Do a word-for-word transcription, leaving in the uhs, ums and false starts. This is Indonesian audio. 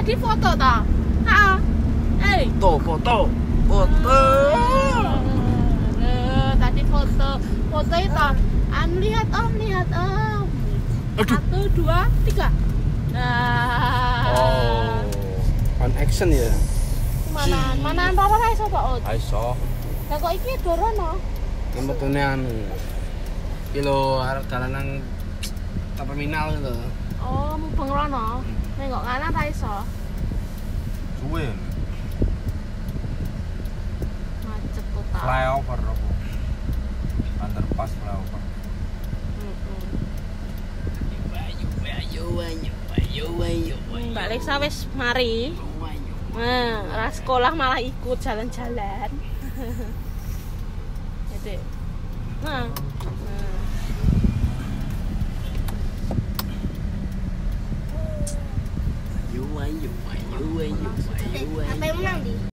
Tadi foto toh? Ah. Eh. Foto, foto. Foto. Eh, tadi foto. Foto itu. An lihat Om, lihat Om. Satu, dua, tiga. Nah. Oh. On action ya. Mana? Mana antara ra iso Pak Ut? Aiso. Lah kok iki dorono? Nembetune anu. Iki lho arep dalan nang terminal lho. Oh, mubeng rono. Nek kok kanan ra iso. Suwe. Macet total. Flyover apa? Underpass flyover. Heeh. Ayo, ayo, ayo, ayo, ayo. Mbak Lesa wis mari. Nah, ora sekolah malah ikut jalan-jalan. Jadi. Nah. Nah. Ayo, ayo, ayo, ayo, ayo. Apa yang menang di?